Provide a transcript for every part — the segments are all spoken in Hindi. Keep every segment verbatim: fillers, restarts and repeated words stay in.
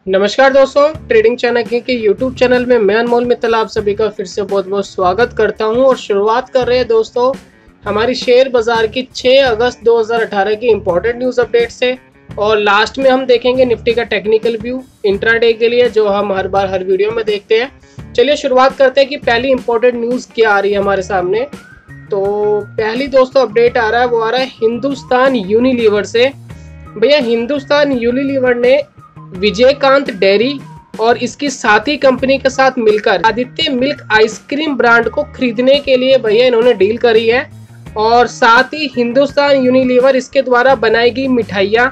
नमस्कार दोस्तों, ट्रेडिंग चाणक्य के यूट्यूब चैनल में मैं अनमोल मित्तल आप सभी का फिर से बहुत बहुत स्वागत करता हूं और शुरुआत कर रहे हैं दोस्तों हमारी शेयर बाजार की छह अगस्त दो हज़ार अठारह की इंपॉर्टेंट न्यूज़ अपडेट से। और लास्ट में हम देखेंगे निफ्टी का टेक्निकल व्यू इंट्राडे के लिए, जो हम हर बार हर वीडियो में देखते हैं। चलिए शुरुआत करते हैं कि पहली इंपॉर्टेंट न्यूज़ क्या आ रही है हमारे सामने। तो पहली दोस्तों अपडेट आ रहा है, वो आ रहा है हिंदुस्तान यूनिलीवर से। भैया हिंदुस्तान यूनिलीवर ने विजयकांत डेयरी और इसकी साथी कंपनी के साथ मिलकर आदित्य मिल्क आइसक्रीम ब्रांड को खरीदने के लिए भैया इन्होंने डील करी है। और साथ ही हिंदुस्तान यूनिलीवर इसके द्वारा बनाएगी मिठाइयाँ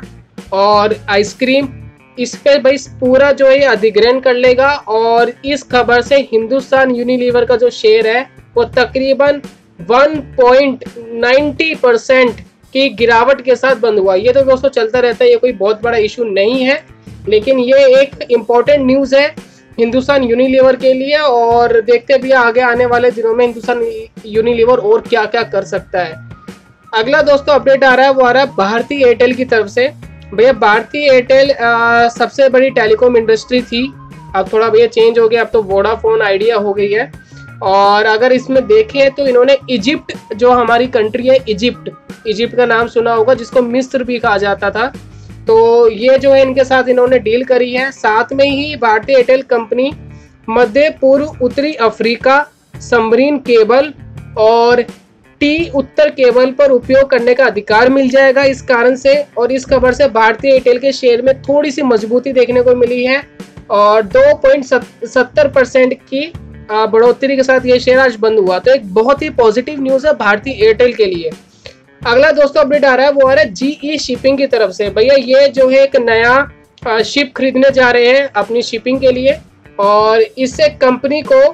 और आइसक्रीम, इस पे भाई पूरा जो है अधिग्रहण कर लेगा। और इस खबर से हिंदुस्तान यूनिलीवर का जो शेयर है वो तकरीबन one point nine zero percent की गिरावट के साथ बंद हुआ। ये तो दोस्तों चलता रहता है, ये कोई बहुत बड़ा इशू नहीं है, लेकिन ये एक इम्पॉर्टेंट न्यूज़ है हिंदुस्तान यूनिलीवर के लिए। और देखते भी आगे आने वाले दिनों में हिंदुस्तान यूनिलीवर और क्या क्या कर सकता है। अगला दोस्तों अपडेट आ रहा है, वो आ रहा है भारती एयरटेल की तरफ से। भैया भारती एयरटेल सबसे बड़ी टेलीकॉम इंडस्ट्री थी, अब थोड़ा भैया चेंज हो गया, अब तो वोडाफोन आइडिया हो गई है। और अगर इसमें देखें तो इन्होंने इजिप्ट, जो हमारी कंट्री है इजिप्ट, इजिप्ट का नाम सुना होगा जिसको मिस्र भी कहा जाता था, तो ये जो है इनके साथ इन्होंने डील करी है। साथ में ही भारतीय एयरटेल कंपनी मध्य पूर्व उत्तरी अफ्रीका सबमरीन केबल और टी उत्तर केबल पर उपयोग करने का अधिकार मिल जाएगा इस कारण से। और इस खबर से भारतीय एयरटेल के शेयर में थोड़ी सी मजबूती देखने को मिली है और दो पॉइंट सत्तर परसेंट की बढ़ोतरी के साथ ये शेयर आज बंद हुआ। तो एक बहुत ही पॉजिटिव न्यूज़ है भारतीय एयरटेल के लिए। अगला दोस्तों अपडेट आ रहा है, वो आ रहा है जीई शिपिंग की तरफ से। भैया ये जो है एक नया शिप खरीदने जा रहे हैं अपनी शिपिंग के लिए, और इससे कंपनी को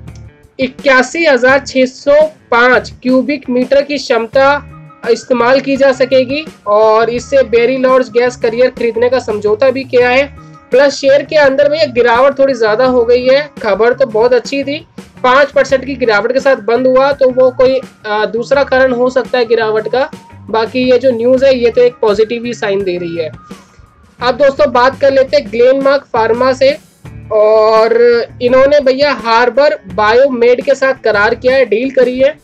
इक्यासी हजार छः सौ पाँच क्यूबिक मीटर की क्षमता इस्तेमाल की जा सकेगी। और इससे बेरी लॉर्ज गैस करियर खरीदने का समझौता भी किया है। प्लस शेयर के अंदर भैया गिरावट थोड़ी ज़्यादा हो गई है, खबर तो बहुत अच्छी थी, पाँच परसेंट की गिरावट के साथ बंद हुआ, तो वो कोई आ, दूसरा कारण हो सकता है गिरावट का। बाकी ये जो न्यूज़ है ये तो एक पॉजिटिव ही साइन दे रही है। अब दोस्तों बात कर लेते हैं ग्लेनमार्क फार्मा से, और इन्होंने भैया हार्बर बायोमेड के साथ करार किया है, डील करी है।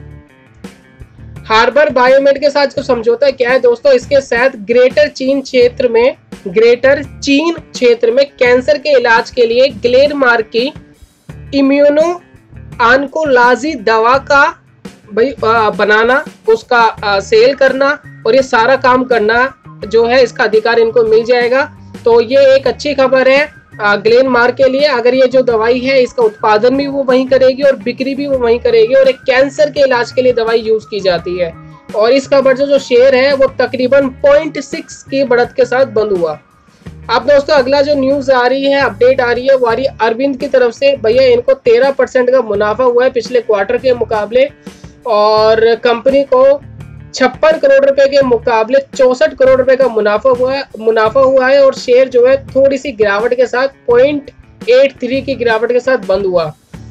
हार्बर बायोमेड के साथ जो समझौता क्या है दोस्तों, इसके साथ ग्रेटर चीन क्षेत्र में ग्रेटर चीन क्षेत्र में कैंसर के इलाज के लिए ग्लेनमार्क की इम्यूनो ऑन्कोलॉजी दवा का भाई बनाना, उसका आ, सेल करना और ये सारा काम करना जो है इसका अधिकार इनको मिल जाएगा। तो ये एक अच्छी खबर है ग्लेनमार्क के लिए। अगर ये जो दवाई है इसका उत्पादन भी वो वहीं करेगी और बिक्री भी वो वहीं करेगी, और एक कैंसर के इलाज के लिए दवाई यूज की जाती है। और इस खबर से जो शेयर है वो तकरीबन पॉइंट सिक्स की बढ़त के साथ बंद हुआ। अब दोस्तों अगला जो न्यूज आ रही है, अपडेट आ रही है, वो आ रही है अरविंद की तरफ से। भैया इनको तेरह परसेंट का मुनाफा हुआ है पिछले क्वार्टर के मुकाबले, और कंपनी को छप्पन करोड़ रुपए के मुकाबले चौसठ करोड़ रुपए का मुनाफा हुआ है मुनाफा हुआ है और शेयर जो है थोड़ी सी गिरावट के साथ पॉइंट एट थ्री की गिरावट के साथ बंद हुआ।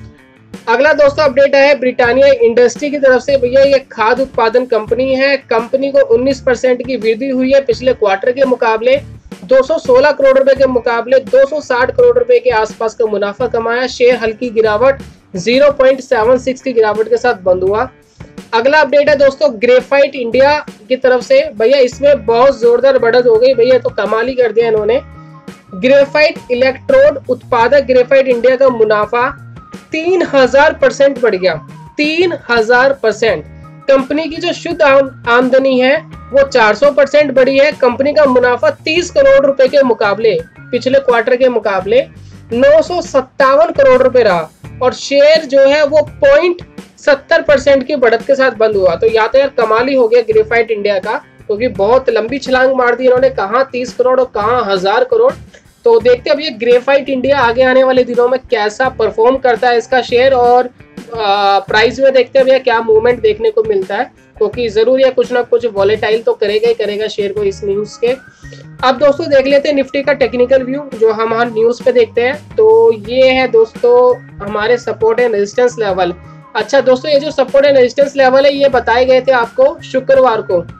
अगला दोस्तों अपडेट है ब्रिटानिया इंडस्ट्री की तरफ से। भैया ये खाद्य उत्पादन कंपनी है, कंपनी को उन्नीस परसेंट की वृद्धि हुई है पिछले क्वार्टर के मुकाबले, दो सौ सोलह करोड़ रुपए के मुकाबले दो सौ साठ करोड़ रुपए के आसपास का मुनाफा कमाया। शेयर हल्की गिरावट ज़ीरो पॉइंट सेवन सिक्स की गिरावट के साथ बंद हुआ। अगला अपडेट है दोस्तों ग्रेफाइट इंडिया की तरफ से। भैया इसमें बहुत जोरदार बढ़त हो गई, भैया तो कमाल ही कर दिया इन्होंने। ग्रेफाइट इलेक्ट्रोड उत्पादक ग्रेफाइट इंडिया का मुनाफा तीन हजार परसेंट बढ़ गया, तीन हजार परसेंट। कंपनी की जो शुद्ध आमदनी है वो चार सौ परसेंट बढ़ी है। कंपनी का मुनाफा तीस करोड़ रुपए के मुकाबले पिछले क्वार्टर के मुकाबले नौ सौ सत्तावन करोड़ रुपए रहा, और शेयर जो है वो पॉइंट सत्तर परसेंट की बढ़त के साथ बंद हुआ। तो या तो यार कमाल ही हो गया ग्रेफाइट इंडिया का, क्योंकि तो बहुत लंबी छलांग मार दी इन्होंने, कहाँ तीस करोड़ और कहाँ हजार करोड़। तो देखते हैं अब ये ग्रेफाइट इंडिया आगे आने वाले दिनों में कैसा परफॉर्म करता है इसका शेयर, और आ, प्राइस में देखते हैं भैया क्या मूवमेंट देखने को मिलता है, क्योंकि जरूर है कुछ ना कुछ वॉलेटाइल तो करेगा ही करेगा शेयर को इस न्यूज के। अब दोस्तों देख लेते हैं निफ्टी का टेक्निकल व्यू, जो हम हर न्यूज पे देखते हैं। तो ये है दोस्तों हमारे सपोर्ट एंड रेजिस्टेंस लेवल। अच्छा दोस्तों ये जो सपोर्ट एंड रेजिस्टेंस लेवल है ये बताए गए थे आपको शुक्रवार को,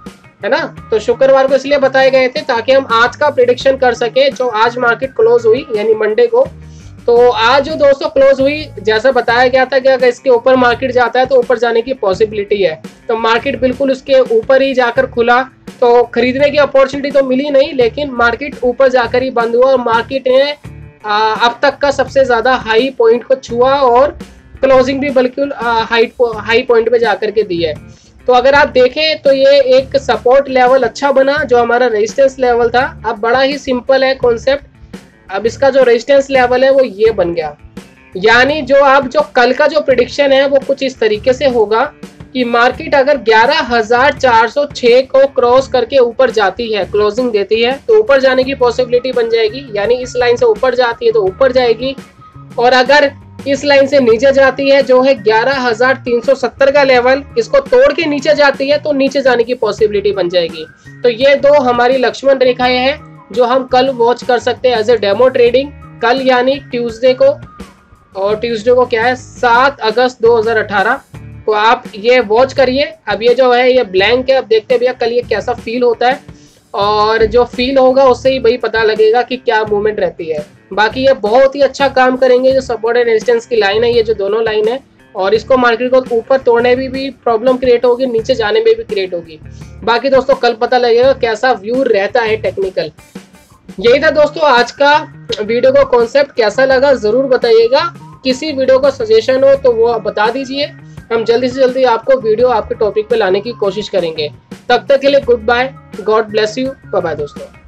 है ना। तो शुक्रवार को इसलिए बताए गए थे ताकि हम आज का प्रिडिक्शन कर सके, जो आज मार्केट क्लोज हुई यानी मंडे को। तो आज जो दोस्तों क्लोज हुई, जैसा बताया गया था कि अगर इसके ऊपर मार्केट जाता है तो ऊपर जाने की पॉसिबिलिटी है। तो मार्केट बिल्कुल उसके ऊपर ही जाकर खुला, तो खरीदने की अपॉर्चुनिटी तो मिली नहीं, लेकिन मार्केट ऊपर जाकर ही बंद हुआ और मार्केट ने अब तक का सबसे ज्यादा हाई पॉइंट को छुआ और क्लोजिंग भी बिल्कुल हाई हाई पॉइंट पे जाकर के दी है। तो अगर आप देखें तो ये एक सपोर्ट लेवल अच्छा बना, जो हमारा रेजिस्टेंस लेवल था। अब बड़ा ही सिंपल है कॉन्सेप्ट, अब इसका जो रेजिस्टेंस लेवल है वो ये बन गया। यानी जो आप जो कल का जो प्रिडिक्शन है वो कुछ इस तरीके से होगा कि मार्केट अगर ग्यारह हज़ार चार सौ छह को क्रॉस करके ऊपर जाती है, क्लोजिंग देती है, तो ऊपर जाने की पॉसिबिलिटी बन जाएगी। यानी इस लाइन से ऊपर जाती है तो ऊपर जाएगी, और अगर इस लाइन से नीचे जाती है जो है ग्यारह हज़ार तीन सौ सत्तर का लेवल, इसको तोड़ के नीचे जाती है तो नीचे जाने की पॉसिबिलिटी बन जाएगी। तो ये दो हमारी लक्ष्मण रेखाएं हैं जो हम कल वॉच कर सकते हैं एज ए डेमो ट्रेडिंग। कल यानी ट्यूसडे को, और ट्यूसडे को क्या है सात अगस्त दो हज़ार अठारह को आप ये वॉच करिए। अब ये जो है ये ब्लैंक है, अब देखते हैं भैया कल ये कैसा फील होता है, और जो फील होगा उससे ही भाई पता लगेगा कि क्या मूवमेंट रहती है। बाकी ये बहुत ही अच्छा काम करेंगे। जो सपोर्ट एंड रेजिस्टेंस की लाइन है, ये जो दोनों लाइन है, और इसको मार्केट को ऊपर तोड़ने में भी प्रॉब्लम क्रिएट होगी, नीचे जाने में भी क्रिएट होगी। बाकी दोस्तों कल पता लगेगा कैसा व्यू रहता है टेक्निकल। यही था दोस्तों आज का वीडियो को कॉन्सेप्ट, कैसा लगा जरूर बताइएगा। किसी वीडियो का सजेशन हो तो वो आप बता दीजिए, हम जल्दी से जल्दी आपको वीडियो आपके टॉपिक पे लाने की कोशिश करेंगे। तब तक के लिए goodbye, God bless you, bye bye दोस्तों।